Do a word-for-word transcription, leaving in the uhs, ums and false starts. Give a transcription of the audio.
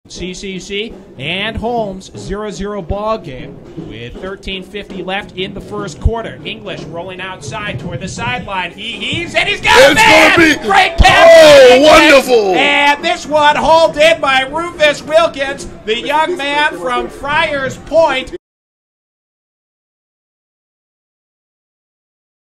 C C C and Holmes, zero zero ball game with thirteen fifty left in the first quarter. English rolling outside toward the sideline. He heaves and he's got it's a man! Gonna be, Great catch! Oh, wonderful! And this one hauled in by Rufus Wilkins, the young man from Friars Point.